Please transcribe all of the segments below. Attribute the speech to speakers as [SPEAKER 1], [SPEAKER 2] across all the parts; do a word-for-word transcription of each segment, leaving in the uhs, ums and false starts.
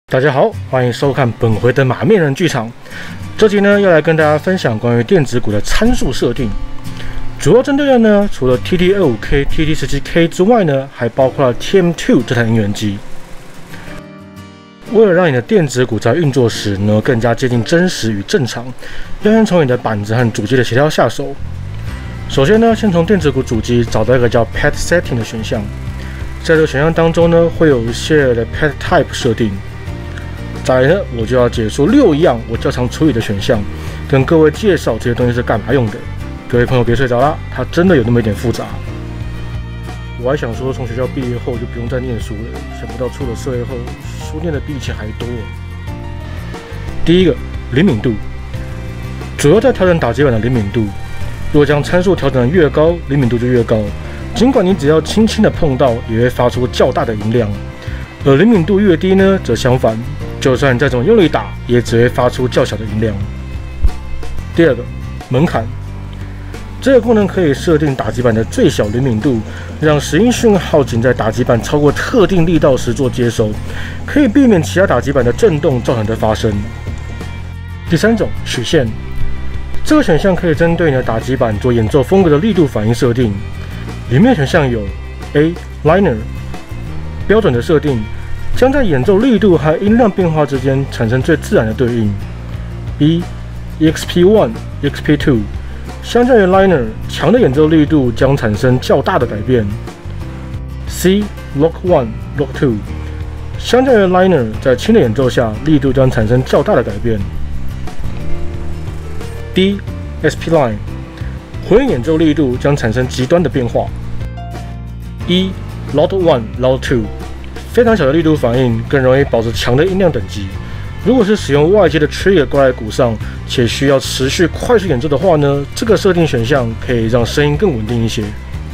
[SPEAKER 1] 大家好，欢迎收看本回的马面人剧场。这集呢，要来跟大家分享关于电子股的参数设定。主要针对的呢，除了 T T 二十五 K、T T 十七 K 之外呢，还包括了 T M 二 这台银元机。为了让你的电子股在运作时呢更加接近真实与正常，要先从你的板子和主机的协调下手。首先呢，先从电子股主机找到一个叫 Pad Setting 的选项，在这个选项当中呢，会有一些的 Pad Type 设定。再来呢，我就要解说六样我较常处理的选项，跟各位介绍这些东西是干嘛用的。各位朋友别睡着啦，它真的有那么一点复杂。我还想说，从学校毕业后就不用再念书了，想不到出了社会后，书念的比以前还多。第一个，灵敏度，主要在调整打击板的灵敏度。若将参数调整得越高，灵敏度就越高。尽管你只要轻轻的碰到，也会发出较大的音量。而灵敏度越低呢，则相反。就算你再怎么用力打，也只会发出较小的音量。第二个，门槛，这个功能可以设定打击板的最小灵敏度，让拾音讯号仅在打击板超过特定力道时做接收，可以避免其他打击板的震动造成的发生。第三种，曲线，这个选项可以针对你的打击板做演奏风格的力度反应设定。里面选项有 A Liner 标准的设定，将在演奏力度和音量变化之间产生最自然的对应。B E X P 一 E X P 二 相较于 Liner 强的演奏力度将产生较大的改变。C Lock 一 Lock 二 相较于 Liner 在轻的演奏下力度将产生较大的改变。D S P Line 回应演奏力度将产生极端的变化。E Loud 一 Loud 二非常小的力度反应更容易保持强的音量等级。如果是使用外接的 trigger 挂在鼓上，且需要持续快速演奏的话呢，这个设定选项可以让声音更稳定一些。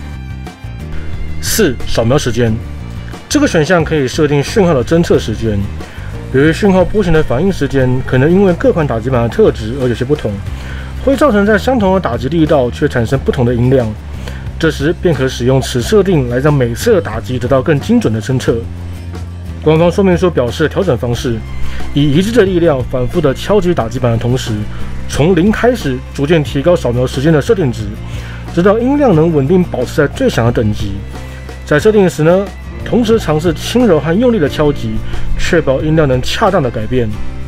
[SPEAKER 1] 四、扫描时间，这个选项可以设定讯号的侦测时间。由于讯号波形的反应时间可能因为各款打击板的特质而有些不同，会造成在相同的打击力道却产生不同的音量。这时便可使用此设定来让每次的打击得到更精准的侦测。官方说明书表示，调整方式以一致的力量反复的敲击打击板的同时，从零开始逐渐提高扫描时间的设定值，直到音量能稳定保持在最响的等级。在设定时呢，同时尝试轻柔和用力的敲击，确保音量能恰当的改变。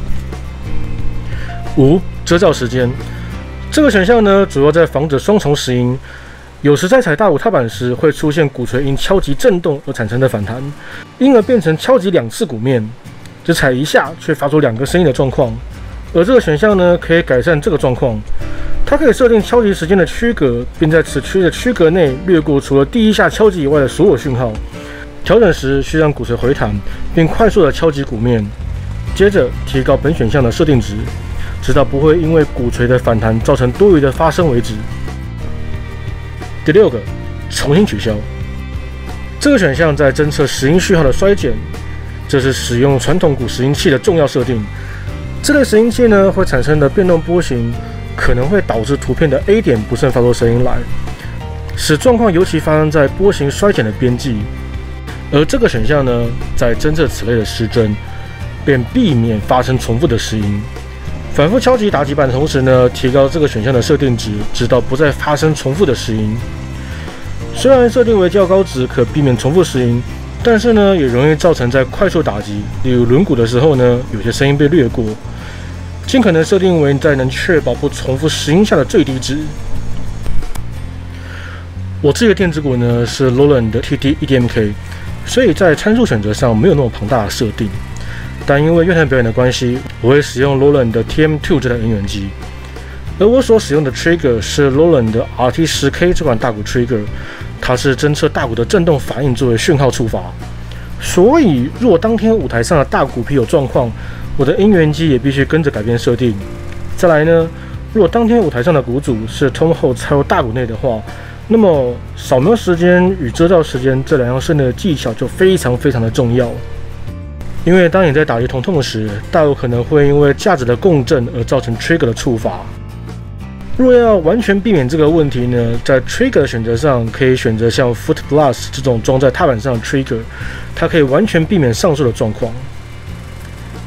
[SPEAKER 1] 五、遮罩时间，这个选项呢，主要在防止双重拾音。有时在踩大鼓踏板时，会出现鼓槌因敲击震动而产生的反弹，因而变成敲击两次鼓面，只踩一下却发出两个声音的状况。而这个选项呢，可以改善这个状况。它可以设定敲击时间的区隔，并在此区的区隔内略过除了第一下敲击以外的所有讯号。调整时需让鼓槌回弹，并快速的敲击鼓面，接着提高本选项的设定值，直到不会因为鼓槌的反弹造成多余的发声为止。第六个，重新取消。这个选项在侦测拾音讯号的衰减，这是使用传统鼓拾音器的重要设定。这类拾音器呢，会产生的变动波形可能会导致图片的 A 点不慎发出声音来，使状况尤其发生在波形衰减的边际。而这个选项呢，在侦测此类的失真，便避免发生重复的拾音。反复敲击打击板的同时呢，提高这个选项的设定值，直到不再发生重复的拾音。虽然设定为较高值可避免重复拾音，但是呢，也容易造成在快速打击，例如轮鼓的时候呢，有些声音被略过。尽可能设定为在能确保不重复拾音下的最低值。我自己的电子鼓呢是 Roland 的 T T 一 D M K， 所以在参数选择上没有那么庞大的设定。但因为乐团表演的关系，我会使用 Roland 的 T M 二 这台音源机，而我所使用的 trigger 是 Roland 的 R T 十 K 这款大鼓 trigger， 它是侦测大鼓的振动反应作为讯号触发。所以，若当天舞台上的大鼓皮有状况，我的音源机也必须跟着改变设定。再来呢，若当天舞台上的鼓组是通后插入大鼓内的话，那么扫描时间与遮罩时间这两样设定的技巧就非常非常的重要。因为当你在打击痛痛时，大鼓可能会因为架子的共振而造成 trigger 的触发。若要完全避免这个问题呢，在 trigger 的选择上可以选择像 Foot Plus 这种装在踏板上的 trigger， 它可以完全避免上述的状况。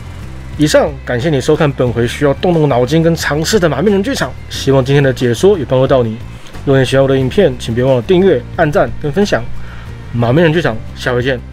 [SPEAKER 1] 以上感谢你收看本回需要动动脑筋跟尝试的马面人剧场，希望今天的解说有帮助到你。如果你喜欢我的影片，请别忘了订阅、按赞跟分享。马面人剧场，下回见。